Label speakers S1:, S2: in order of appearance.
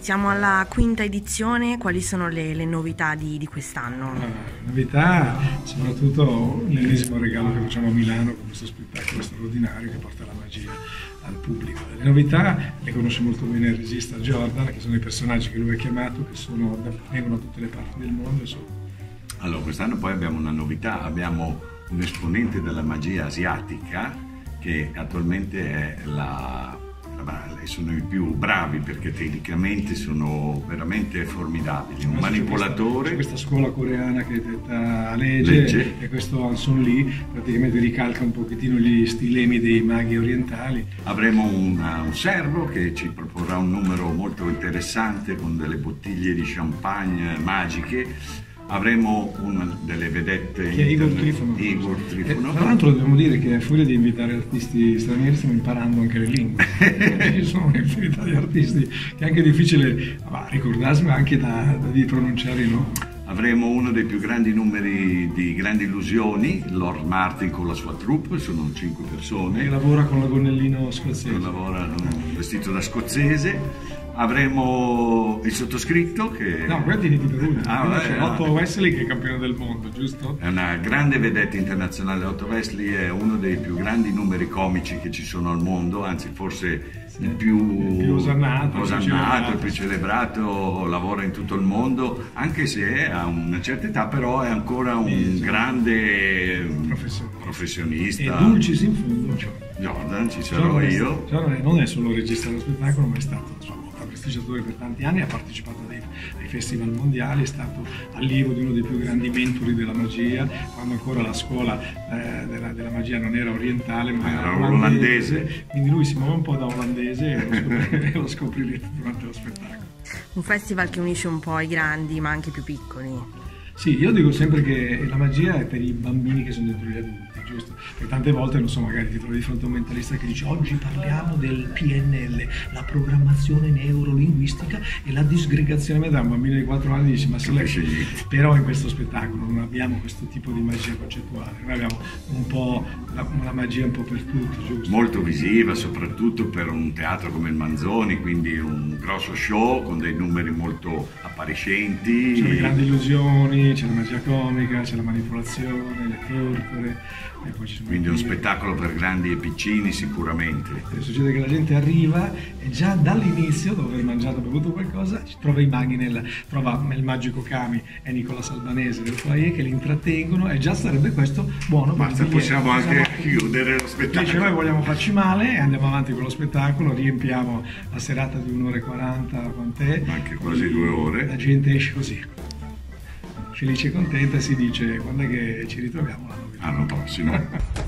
S1: Siamo alla quinta edizione, quali sono le novità di quest'anno?
S2: Novità, soprattutto l'ennesimo regalo che facciamo a Milano con questo spettacolo straordinario che porta la magia al pubblico. Le novità le conosce molto bene il regista Jordan, che sono i personaggi che lui ha chiamato, che vengono da tutte le parti del mondo.
S3: Allora, quest'anno poi abbiamo una novità, abbiamo un esponente della magia asiatica che attualmente è sono i più bravi perché tecnicamente sono veramente formidabili. Un manipolatore.
S2: C'è questa scuola coreana che è detta Legge e questo Hanson Lee praticamente ricalca un pochettino gli stilemi dei maghi orientali.
S3: Avremo un servo che ci proporrà un numero molto interessante con delle bottiglie di champagne magiche. Avremo una delle vedette
S2: che è Igor Trifono. Tra l'altro dobbiamo dire che a furia di invitare artisti stranieri stiamo imparando anche le lingue. Ci sono un'infinità di artisti che è anche difficile ricordarsi, ma anche di pronunciare i nomi.
S3: Avremo uno dei più grandi numeri di Grandi Illusioni, Lord Martin con la sua troupe, sono 5 persone.
S2: Che lavora con l'agonnellino scozzese.
S3: Lavora vestito da scozzese. Avremo il sottoscritto che...
S2: No, guardi di una. C'è Otto Wesley che è campione del mondo, giusto?
S3: È una grande vedetta internazionale. Otto Wesley è uno dei più grandi numeri comici che ci sono al mondo, anzi forse il più
S2: osannato,
S3: il più celebrato, lavora in tutto il mondo, anche se ha una certa età, però è ancora un grande professionista.
S2: E dulcis in fondo
S3: Jordan, ci sarò io.
S2: Jordan non è solo regista dello spettacolo, ma è stato prestigiatore per tanti anni, ha partecipato ai festival mondiali, è stato allievo di uno dei più grandi mentori della magia, quando ancora la scuola della magia non era orientale ma era olandese, quindi lui si muove un po' da olandese e lo scoprirete durante lo spettacolo.
S1: Un festival che unisce un po' i grandi ma anche i più piccoli.
S2: Sì, io dico sempre che la magia è per i bambini che sono dentro gli adulti, giusto? Perché tante volte, non so, magari ti trovi di fronte a un mentalista che dice oggi parliamo del PNL, la programmazione neurolinguistica e la disgregazione da un bambino di 4 anni dice ma se lei... Però in questo spettacolo non abbiamo questo tipo di magia concettuale, noi abbiamo un po' una magia un po' per tutti, giusto?
S3: Molto visiva, soprattutto per un teatro come il Manzoni, quindi un grosso show con dei numeri molto appariscenti.
S2: C'è le grandi illusioni, c'è la magia comica, c'è la manipolazione, le torture, e poi ci sono
S3: quindi un spettacolo per grandi e piccini sicuramente.
S2: Succede che la gente arriva e già dall'inizio, dopo aver mangiato e bevuto qualcosa, trova i maghi, trova il magico Kami e Nicola Salvanese del foyer che li intrattengono e già sarebbe questo buono.
S3: Basta, possiamo anche chiudere lo spettacolo.
S2: Invece noi vogliamo farci male e andiamo avanti con lo spettacolo, riempiamo la serata di 1 ora e 40, quant'è?
S3: Anche quasi 2 ore.
S2: La gente esce così, felice e contenta, e si dice quando è che ci ritroviamo l'anno prossimo.